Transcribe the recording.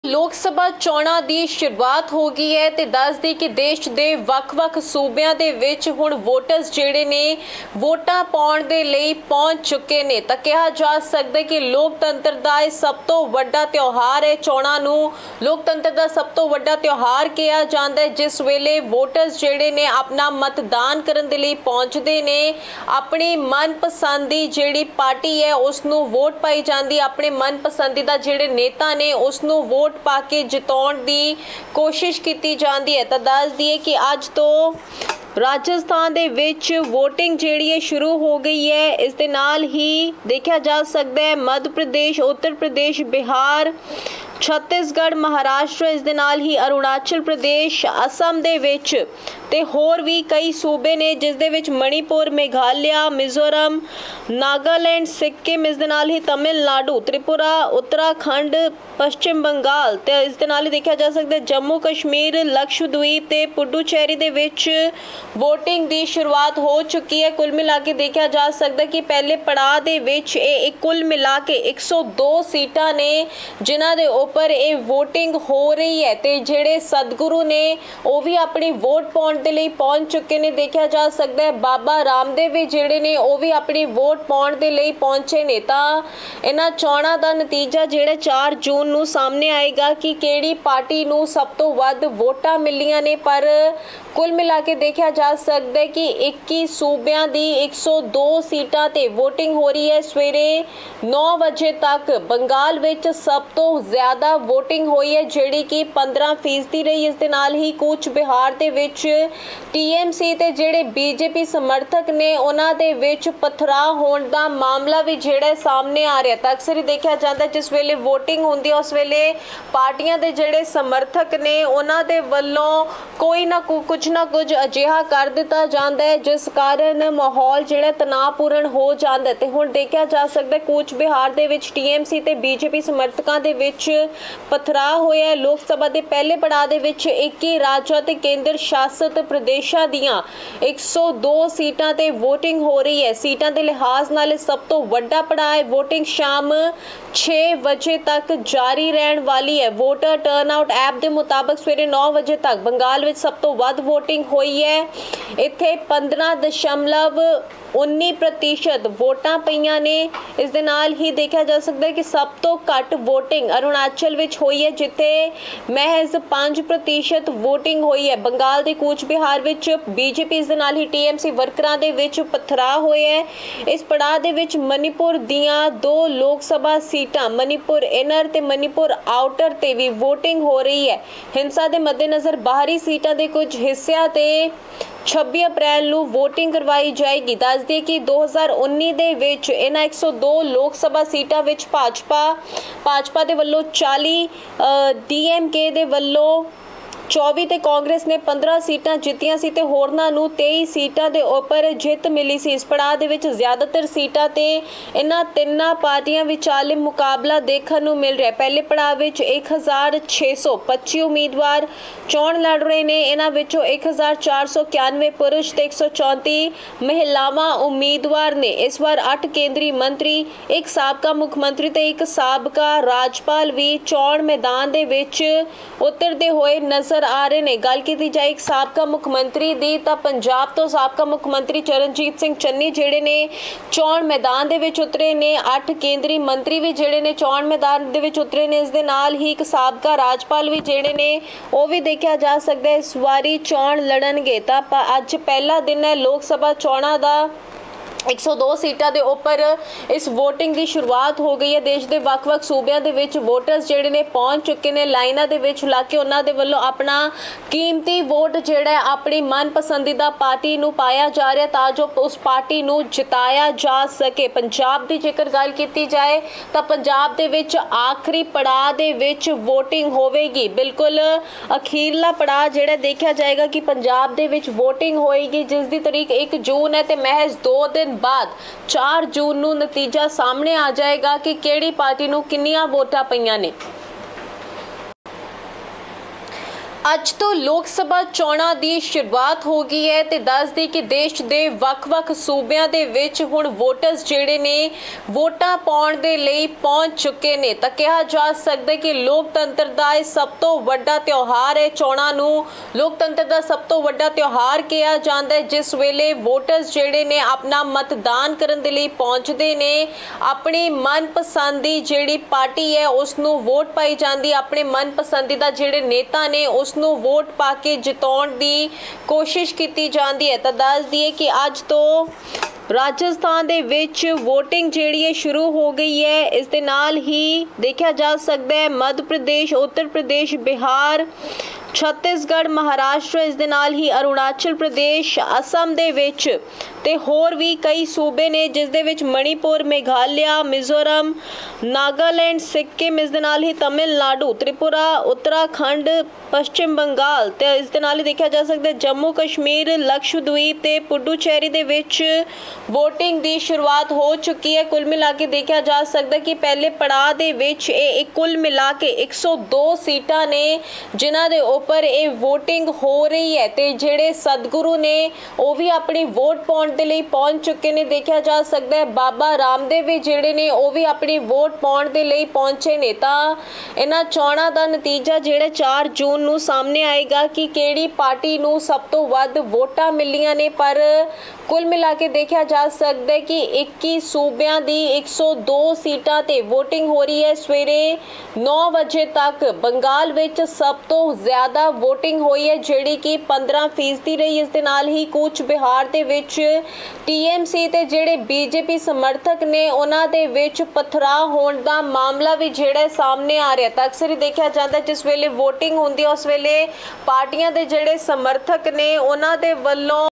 लोक सभा चोणां ਦੀ शुरुआत हो गई है ਤੇ ਦੱਸ ਦੇ ਕਿ ਦੇਸ਼ ਦੇ ਵੱਖ-ਵੱਖ ਸੂਬਿਆਂ ਦੇ ਵਿੱਚ ਹੁਣ ਵੋਟਰਸ ਜਿਹੜੇ ਨੇ ਵੋਟਾਂ ਪਾਉਣ ਦੇ ਲਈ ਪਹੁੰਚ ਚੁੱਕੇ ਨੇ। ਤਾਂ ਕਿਹਾ ਜਾ ਸਕਦਾ ਕਿ ਲੋਕਤੰਤਰ ਦਾ ਇਹ ਸਭ ਤੋਂ ਵੱਡਾ ਤਿਉਹਾਰ ਹੈ। ਚੋਣਾਂ ਨੂੰ ਲੋਕਤੰਤਰ ਦਾ ਸਭ ਤੋਂ ਵੱਡਾ ਤਿਉਹਾਰ ਕਿਹਾ ਜਾਂਦਾ ਹੈ, ਜਿਸ ਵੇਲੇ ਵੋਟਰਸ ਜਿਹੜੇ ਨੇ ਆਪਣਾ ਮਤਦਾਨ ਕਰਨ ਦੇ ਲਈ ਪਹੁੰਚਦੇ ਨੇ। ਆਪਣੀ ਮਨਪਸੰਦ ਦੀ ਜਿਹੜੀ ਪਾਰਟੀ ਹੈ ਉਸ ਨੂੰ ਵੋਟ ਪਾਈ ਜਾਂਦੀ, ਆਪਣੇ ਮਨਪਸੰਦੀਦਾ ਜਿਹੜੇ ਨੇਤਾ ਨੇ ਉਸ ਨੂੰ ਵੋਟ ਪਾ ਕੇ ਜਿਤਾਉਣ ਦੀ ਕੋਸ਼ਿਸ਼ ਕੀਤੀ ਜਾਂਦੀ ਹੈ। ਤਾਂ ਦੱਸ ਦਈਏ ਕਿ ਅੱਜ ਤੋਂ ਰਾਜਸਥਾਨ ਦੇ ਵਿੱਚ ਵੋਟਿੰਗ ਜਿਹੜੀ ਹੈ ਸ਼ੁਰੂ ਹੋ ਗਈ ਹੈ। ਇਸ ਦੇ ਨਾਲ ਹੀ ਦੇਖਿਆ ਜਾ ਸਕਦਾ ਹੈ ਮੱਧ ਪ੍ਰਦੇਸ਼, ਉੱਤਰ ਪ੍ਰਦੇਸ਼, ਬਿਹਾਰ, छत्तीसगढ़, महाराष्ट्र, इस दे नाल ही अरुणाचल प्रदेश, असम दे विच ते होर भी कई सूबे ने जिस दे विच मणिपुर, मेघालय, मिजोरम, नागालैंड, सिक्किम, इस दे नाल ही तमिलनाडु, त्रिपुरा, उत्तराखंड, पश्चिम बंगाल ते इस दे नाल ही देखा जा सकता है जम्मू कश्मीर, लक्षद्वीप ते पुडुचेरी दे विच वोटिंग दी शुरुआत हो चुकी है। कुल मिला के देखा जा सकता है कि पहले पड़ाव दे विच एक कुल मिला के 102 सीटां ने जिन्हां दे पर ਇਹ VOTING हो रही है। ਤੇ ਜਿਹੜੇ ਸਤਿਗੁਰੂ ਨੇ ਉਹ ਵੀ ਆਪਣੀ ਵੋਟ ਪਾਉਣ ਦੇ ਲਈ ਪਹੁੰਚ ਚੁੱਕੇ ਨੇ। ਦੇਖਿਆ ਜਾ ਸਕਦਾ ਹੈ ਬਾਬਾ ਰਾਮਦੇਵ ਵੀ ਜਿਹੜੇ ਨੇ ਉਹ ਵੀ ਆਪਣੀ ਵੋਟ ਪਾਉਣ ਦੇ ਲਈ ਪਹੁੰਚੇ ਨੇ। ਤਾਂ ਇਹਨਾਂ ਚੋਣਾਂ ਦਾ ਨਤੀਜਾ ਜਿਹੜਾ 4 ਜੂਨ ਨੂੰ ਸਾਹਮਣੇ ਆਏਗਾ ਕਿ ਕਿਹੜੀ ਪਾਰਟੀ ਨੂੰ ਸਭ ਤੋਂ ਵੱਧ ਵੋਟਾਂ ਮਿਲੀਆਂ ਨੇ। ਪਰ ਕੁੱਲ ਮਿਲਾ ਕੇ ਦੇਖਿਆ ਜਾ ਸਕਦਾ ਹੈ ਕਿ 21 ਸੂਬਿਆਂ ਦੀ 102 ਸੀਟਾਂ ਤੇ VOTING ਹੋ ਰਹੀ ਹੈ। ਸਵੇਰੇ 9 ਵਜੇ ਤੱਕ ਬੰਗਾਲ ਵਿੱਚ ਸਭ ਤੋਂ ਜ਼ਿਆਦਾ VOTING ਹੋਈ ਹੈ ਜਿਹੜੀ ਕਿ 15% ਰਹੀ। ਇਸ ਦੇ ਨਾਲ ਹੀ ਕੂਚ ਬਿਹਾਰ ਦੇ ਵਿੱਚ TMC ਤੇ ਜਿਹੜੇ BJP ਸਮਰਥਕ ਨੇ ਉਹਨਾਂ ਦੇ ਵਿੱਚ ਪਥਰਾਅ ਹੋਣ ਦਾ ਮਾਮਲਾ ਵੀ ਜਿਹੜਾ ਸਾਹਮਣੇ ਆ ਰਿਹਾ। ਤਾਂ ਅਕਸਰ ਹੀ ਦੇਖਿਆ ਜਾਂਦਾ ਜਿਸ ਵੇਲੇ VOTING ਹੁੰਦੀ ਹੈ ਉਸ ਵੇਲੇ ਪਾਰਟੀਆਂ ਦੇ ਜਿਹੜੇ ਸਮਰਥਕ ਨੇ ਉਹਨਾਂ ਦੇ ਵੱਲੋਂ ਕੋਈ ਨਾ ਕੁਝ ਅਜਿਹਾ ਕਰ ਦਿੱਤਾ ਜਾਂਦਾ ਹੈ ਜਿਸ ਕਾਰਨ ਮਾਹੌਲ ਜਿਹੜਾ ਤਣਾਅਪੂਰਨ ਹੋ ਜਾਂਦਾ। ਤੇ ਹੁਣ ਦੇਖਿਆ ਜਾ ਸਕਦਾ ਕੂਚ ਬਿਹਾਰ ਦੇ ਵਿੱਚ TMC ਤੇ BJP ਸਮਰਥਕਾਂ ਦੇ ਵਿੱਚ ਪਥਰਾਅ ਹੋਇਆ। ਲੋਕ ਸਭਾ ਦੇ ਪਹਿਲੇ ਪੜਾਅ ਦੇ ਵਿੱਚ 21 ਰਾਜਾਂ ਤੇ ਕੇਂਦਰ ਸ਼ਾਸਿਤ ਪ੍ਰਦੇਸ਼ਾਂ ਦੀਆਂ 102 ਸੀਟਾਂ ਤੇ VOTING ਹੋ ਰਹੀ ਹੈ। ਸੀਟਾਂ ਦੇ ਲਿਹਾਜ਼ ਨਾਲ ਸਭ ਤੋਂ ਵੱਡਾ ਪੜਾਅ ਹੈ। VOTING ਸ਼ਾਮ 6 ਵਜੇ ਤੱਕ ਜਾਰੀ ਰਹਿਣ ਵਾਲੀ ਹੈ। ਵੋਟਰ ਟਰਨਆਊਟ ਐਪ ਦੇ ਮੁਤਾਬਕ ਸਵੇਰੇ 9 ਵਜੇ ਤੱਕ ਬੰਗਾਲ ਵਿੱਚ ਸਭ ਤੋਂ ਵੱਧ VOTING ਹੋਈ ਹੈ। ਇੱਥੇ 15.19% ਵੋਟਾਂ ਪਈਆਂ ਨੇ। ਇਸ ਦੇ ਨਾਲ ਹੀ ਦੇਖਿਆ ਜਾ ਸਕਦਾ ਹੈ ਕਿ ਸਭ ਤੋਂ ਘੱਟ VOTING ਅਰੁਣਾਚਲ ਵਿੱਚ ਹੋਈ ਹੈ ਜਿੱਥੇ ਮਹਿਜ਼ 5% VOTING ਹੋਈ ਹੈ। ਬੰਗਾਲ ਦੇ ਕੂਚ ਬਿਹਾਰ ਵਿੱਚ BJP ਇਸ ਦੇ ਨਾਲ ਹੀ TMC ਵਰਕਰਾਂ ਦੇ ਵਿੱਚ ਪਥਰਾਅ ਹੋਇਆ ਹੈ। ਇਸ ਪੜਾਅ ਦੇ ਵਿੱਚ ਮਨੀਪੁਰ ਦੀਆਂ 2 ਲੋਕ ਸਭਾ ਸੀਟਾਂ ਮਨੀਪੁਰ ਇਨਰ ਤੇ ਮਨੀਪੁਰ ਆਊਟਰ ਤੇ ਵੀ VOTING ਹੋ ਰਹੀ ਹੈ। ਹਿੰਸਾ ਦੇ ਮੱਦੇਨਜ਼ਰ ਬਾਹਰੀ ਸੀਟਾਂ ਦੇ ਕੁਝ ਹਿੱਸਿਆਂ ਤੇ 26 ਅਪ੍ਰੈਲ ਨੂੰ VOTING ਕਰਵਾਈ ਜਾਏਗੀ। ਦੱਸ ਦਈਏ ਕਿ 2019 ਦੇ ਵਿੱਚ ਇਹਨਾਂ 102 ਲੋਕ ਸਭਾ ਸੀਟਾਂ ਵਿੱਚ ਭਾਜਪਾ ਦੇ ਵੱਲੋਂ 40, DMK ਦੇ ਵੱਲੋਂ 24 ਤੇ ਕਾਂਗਰਸ ਨੇ 15 ਸੀਟਾਂ ਜਿੱਤੀਆਂ ਸੀ ਤੇ ਹੋਰਨਾਂ ਨੂੰ 23 ਸੀਟਾਂ ਦੇ ਉੱਪਰ ਜਿੱਤ ਮਿਲੀ ਸੀ। ਇਸ ਪੜਾਅ ਦੇ ਵਿੱਚ ਜ਼ਿਆਦਾਤਰ ਸੀਟਾਂ ਤੇ ਇਹਨਾਂ ਤਿੰਨਾਂ ਪਾਰਟੀਆਂ ਵਿਚਾਲੇ ਮੁਕਾਬਲਾ ਦੇਖਣ ਨੂੰ ਮਿਲ ਰਿਹਾ। ਪਹਿਲੇ ਪੜਾਅ ਵਿੱਚ 1625 ਉਮੀਦਵਾਰ ਚੋਣ ਲੜ ਰਹੇ ਨੇ। ਇਹਨਾਂ ਵਿੱਚੋਂ 1491 ਪੁਰਸ਼ ਤੇ 134 ਮਹਿਲਾਵਾਂ ਉਮੀਦਵਾਰ ਨੇ। ਇਸ ਵਾਰ 8 ਕੇਂਦਰੀ ਮੰਤਰੀ, ਇੱਕ ਸਾਬਕਾ ਮੁੱਖ ਮੰਤਰੀ ਤੇ ਇੱਕ ਸਾਬਕਾ ਰਾਜਪਾਲ ਵੀ ਚੋਣ ਮੈਦਾਨ ਦੇ ਵਿੱਚ ਉਤਰਦੇ ਹੋਏ ਨਜ਼ਰ ਆ ਰਹੇ ਨੇ। ਗੱਲ ਕੀਤੀ ਜਾਏ ਇੱਕ ਸਾਬਕਾ ਮੁੱਖ ਮੰਤਰੀ ਦੀ ਤਾਂ ਪੰਜਾਬ ਤੋਂ ਸਾਬਕਾ ਮੁੱਖ ਮੰਤਰੀ ਚਰਨਜੀਤ ਸਿੰਘ ਚੰਨੀ ਜਿਹੜੇ ਨੇ ਚੋਣ ਮੈਦਾਨ ਦੇ ਵਿੱਚ ਉਤਰੇ ਨੇ। 8 ਕੇਂਦਰੀ ਮੰਤਰੀ ਵੀ ਜਿਹੜੇ ਨੇ ਚੋਣ ਮੈਦਾਨ ਦੇ ਵਿੱਚ ਉਤਰੇ ਨੇ। ਇਸ ਦੇ ਨਾਲ ਹੀ ਇੱਕ ਸਾਬਕਾ ਰਾਜਪਾਲ ਵੀ ਜਿਹੜੇ ਨੇ ਉਹ ਵੀ ਦੇਖਿਆ ਜਾ ਸਕਦਾ ਇਸ ਵਾਰੀ ਚੋਣ ਲੜਨਗੇ। ਤਾਂ ਅੱਜ ਪਹਿਲਾ ਦਿਨ ਹੈ ਲੋਕ ਸਭਾ ਚੋਣਾਂ ਦਾ। 102 ਸੀਟਾਂ ਦੇ ਉੱਪਰ ਇਸ VOTING ਦੀ ਸ਼ੁਰੂਆਤ ਹੋ ਗਈ ਹੈ। ਦੇਸ਼ ਦੇ ਵੱਖ-ਵੱਖ ਸੂਬਿਆਂ ਦੇ ਵਿੱਚ ਵੋਟਰਸ ਜਿਹੜੇ ਨੇ ਪਹੁੰਚ ਚੁੱਕੇ ਨੇ। ਲਾਈਨਾਂ ਦੇ ਵਿੱਚ ਲਾ ਕੇ ਉਹਨਾਂ ਦੇ ਵੱਲੋਂ ਆਪਣਾ ਕੀਮਤੀ ਵੋਟ ਜਿਹੜਾ ਆਪਣੀ ਮਨਪਸੰਦੀਦਾ ਪਾਰਟੀ ਨੂੰ ਪਾਇਆ ਜਾ ਰਿਹਾ ਤਾਂ ਜੋ ਉਸ ਪਾਰਟੀ ਨੂੰ ਜਿਤਾਇਆ ਜਾ ਸਕੇ। ਪੰਜਾਬ ਦੀ ਜੇਕਰ ਗੱਲ ਕੀਤੀ ਜਾਏ ਤਾਂ ਪੰਜਾਬ ਦੇ ਵਿੱਚ ਆਖਰੀ ਪੜਾਅ ਦੇ ਵਿੱਚ VOTING ਹੋਵੇਗੀ। ਬਿਲਕੁਲ ਅਖੀਰਲਾ ਪੜਾਅ ਜਿਹੜਾ ਦੇਖਿਆ ਜਾਏਗਾ ਕਿ ਪੰਜਾਬ ਦੇ ਵਿੱਚ VOTING ਹੋਏਗੀ ਜਿਸ ਦੀ ਤਾਰੀਖ 1 ਜੂਨ ਹੈ ਤੇ ਮਹਿਜ਼ 2 ਦਿਨ बाद 4 ਜੂਨ ਨੂੰ ਨਤੀਜਾ ਸਾਹਮਣੇ ਆ ਜਾਏਗਾ ਕਿ ਕਿਹੜੀ ਪਾਰਟੀ ਨੂੰ ਕਿੰਨੀਆਂ ਵੋਟਾਂ ਪਈਆਂ ਨੇ। ਅੱਜ ਤੋਂ ਲੋਕ ਸਭਾ ਚੋਣਾਂ ਦੀ ਸ਼ੁਰੂਆਤ ਹੋ ਗਈ ਹੈ ਤੇ ਦੱਸਦੀ ਕਿ ਦੇਸ਼ ਦੇ ਵੱਖ-ਵੱਖ ਸੂਬਿਆਂ ਦੇ ਵਿੱਚ ਹੁਣ ਵੋਟਰਸ ਜਿਹੜੇ ਨੇ ਵੋਟਾਂ ਪਾਉਣ ਦੇ ਲਈ ਪਹੁੰਚ ਚੁੱਕੇ ਨੇ। ਤਾਂ ਕਿਹਾ ਜਾ ਸਕਦਾ ਕਿ ਲੋਕਤੰਤਰ ਦਾ ਇਹ ਸਭ ਤੋਂ ਵੱਡਾ ਤਿਉਹਾਰ ਹੈ। ਚੋਣਾਂ ਨੂੰ ਲੋਕਤੰਤਰ ਦਾ ਸਭ ਤੋਂ ਵੱਡਾ ਤਿਉਹਾਰ ਕਿਹਾ ਜਾਂਦਾ ਹੈ, ਜਿਸ ਵੇਲੇ ਵੋਟਰਸ ਜਿਹੜੇ ਨੇ ਆਪਣਾ ਮਤਦਾਨ ਕਰਨ ਦੇ ਲਈ ਪਹੁੰਚਦੇ ਨੇ। ਆਪਣੀ ਮਨਪਸੰਦ ਦੀ ਜਿਹੜੀ ਪਾਰਟੀ ਹੈ ਉਸ ਨੂੰ ਵੋਟ ਪਾਈ ਜਾਂਦੀ, ਆਪਣੇ ਮਨਪਸੰਦੀਦਾ ਜਿਹੜੇ ਨੇਤਾ ਨੇ ਉਸ ਨੂੰ ਵੋਟ ਪਾ ਕੇ ਜਿਤਾਉਣ ਦੀ ਕੋਸ਼ਿਸ਼ ਕੀਤੀ ਜਾਂਦੀ ਹੈ। ਤਾਂ ਦੱਸ ਦਈਏ ਕਿ ਅੱਜ ਤੋਂ ਰਾਜਸਥਾਨ ਦੇ ਵਿੱਚ VOTING ਜਿਹੜੀ ਹੈ ਸ਼ੁਰੂ ਹੋ ਗਈ ਹੈ। ਇਸ ਦੇ ਨਾਲ ਹੀ ਦੇਖਿਆ ਜਾ ਸਕਦਾ ਹੈ ਮੱਧ ਪ੍ਰਦੇਸ਼, ਉੱਤਰ ਪ੍ਰਦੇਸ਼, ਬਿਹਾਰ, ਛੱਤੀਸਗੜ੍ਹ, ਮਹਾਰਾਸ਼ਟਰ, ਇਸ ਦੇ ਨਾਲ ਹੀ ਅਰੁਣਾਚਲ ਪ੍ਰਦੇਸ਼, ਅਸਮ ਦੇ ਵਿੱਚ ਤੇ ਹੋਰ ਵੀ ਕਈ ਸੂਬੇ ਨੇ ਜਿਸ ਦੇ ਵਿੱਚ ਮਣੀਪੁਰ, ਮੇਘਾਲਿਆ, ਮਿਜ਼ੋਰਮ, ਨਾਗਾਲੈਂਡ, ਸਿੱਕਿਮ, ਇਸ ਦੇ ਨਾਲ ਹੀ ਤਮਿਲਨਾਡੂ, ਤ੍ਰਿਪੁਰਾ, ਉੱਤਰਾਖੰਡ, ਪੱਛਮ ਬੰਗਾਲ ਤੇ ਇਸ ਦੇ ਨਾਲ ਹੀ ਦੇਖਿਆ ਜਾ ਸਕਦਾ ਜੰਮੂ ਕਸ਼ਮੀਰ, ਲਕਸ਼ਦ੍ਵੀਪ ਤੇ ਪੁਡੂਚੇਰੀ ਦੇ ਵਿੱਚ VOTING ਦੀ ਸ਼ੁਰੂਆਤ ਹੋ ਚੁੱਕੀ ਹੈ। ਕੁੱਲ ਮਿਲਾ ਕੇ ਦੇਖਿਆ ਜਾ ਸਕਦਾ ਕਿ ਪਹਿਲੇ ਪੜਾਅ ਦੇ ਵਿੱਚ ਇਹ ਕੁੱਲ ਮਿਲਾ ਕੇ 102 ਸੀਟਾਂ ਨੇ ਜਿਨ੍ਹਾਂ ਦੇ ਉੱਪਰ ਇਹ VOTING ਹੋ ਰਹੀ ਹੈ ਤੇ ਜਿਹੜੇ ਸਤਿਗੁਰੂ ਨੇ ਉਹ ਵੀ ਆਪਣੀ ਵੋਟ ਪਾਉਣ ਦੇ ਲਈ ਪਹੁੰਚ ਚੁੱਕੇ ਨੇ। ਦੇਖਿਆ ਜਾ ਸਕਦਾ ਹੈ ਬਾਬਾ ਰਾਮਦੇਵ ਵੀ ਜਿਹੜੇ ਨੇ ਉਹ ਵੀ ਆਪਣੀ ਵੋਟ ਪਾਉਣ ਦੇ ਲਈ ਪਹੁੰਚੇ ਨੇ। ਤਾਂ ਇਹਨਾਂ ਚੋਣਾਂ ਦਾ ਨਤੀਜਾ ਜਿਹੜਾ 4 ਜੂਨ ਨੂੰ ਸਾਹਮਣੇ ਆਏਗਾ ਕਿ ਕਿਹੜੀ ਪਾਰਟੀ ਨੂੰ ਸਭ ਤੋਂ ਵੱਧ ਵੋਟਾਂ ਮਿਲੀਆਂ ਨੇ। ਪਰ ਕੁੱਲ ਮਿਲਾ ਕੇ ਦੇਖਿਆ ਜਾ ਸਕਦਾ ਹੈ ਕਿ 21 ਸੂਬਿਆਂ ਦੀ 102 ਸੀਟਾਂ ਤੇ VOTING ਹੋ ਰਹੀ ਹੈ। ਸਵੇਰੇ 9 ਵਜੇ ਤੱਕ ਬੰਗਾਲ ਵਿੱਚ ਸਭ ਤੋਂ ਜ਼ਿਆਦਾ VOTING ਹੋਈ ਹੈ ਜਿਹੜੀ ਕਿ 15% ਰਹੀ। ਇਸ ਦੇ ਨਾਲ ਹੀ ਕੂਚ ਬਿਹਾਰ ਦੇ ਵਿੱਚ TMC ਤੇ ਜਿਹੜੇ BJP ਸਮਰਥਕ ਨੇ ਉਹਨਾਂ ਦੇ ਵਿੱਚ ਪਥਰਾਅ ਹੋਣ ਦਾ ਮਾਮਲਾ ਵੀ ਜਿਹੜਾ ਸਾਹਮਣੇ ਆ ਰਿਹਾ। ਤਾਂ ਅਕਸਰ ਹੀ ਦੇਖਿਆ ਜਾਂਦਾ ਜਿਸ ਵੇਲੇ VOTING ਹੁੰਦੀ ਹੈ ਉਸ ਵੇਲੇ ਪਾਰਟੀਆਂ ਦੇ ਜਿਹੜੇ ਸਮਰਥਕ ਨੇ ਉਹਨਾਂ ਦੇ ਵੱਲੋਂ